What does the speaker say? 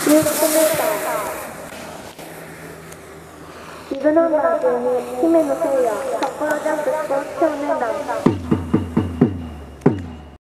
留学メーカービブナンバー12姫の空